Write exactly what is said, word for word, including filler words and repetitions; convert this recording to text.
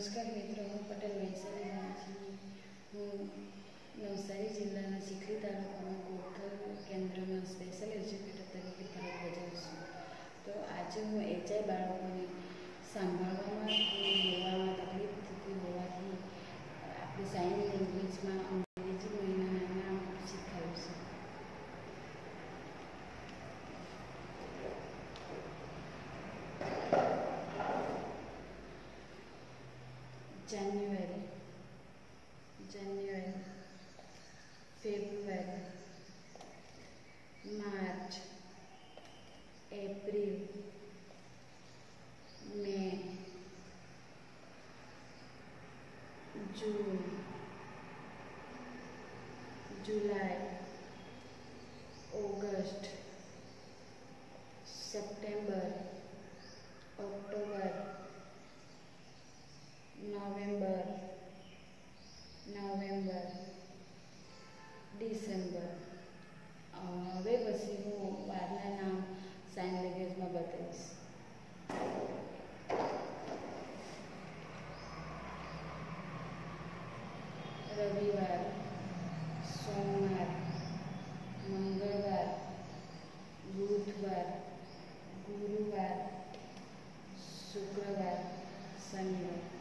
નમસ્કાર મિત્રો, હું પટેલ વૈશાલી ગાંધી. હું નવસારી જિલ્લાના ચીખલી તાલુકામાં ગોથલ કેન્દ્રમાં સ્પેશિયલ એજ્યુકેટર તરીકે ફરજ બજાવું છું. તો આજે હું એચઆઈ બાળકોને સાંભળવામાં કે બોલવામાં તકલીફ થતી હોવાથી આપણી સાઇન લેંગ્વેજમાં અંગ્રેજી મહિનાના નામ શીખવાડું છું. January, January, February, March, April, May, June, July, August, September, October, November, November, December. હવે પછી હું વારના નામ સાઇન લેંગ્વેજમાં બતાવીશ. રવિવાર, સોમવાર, મંગળવાર, બુધવાર, ગુરુવાર, શુક્રવાર, શનિવાર.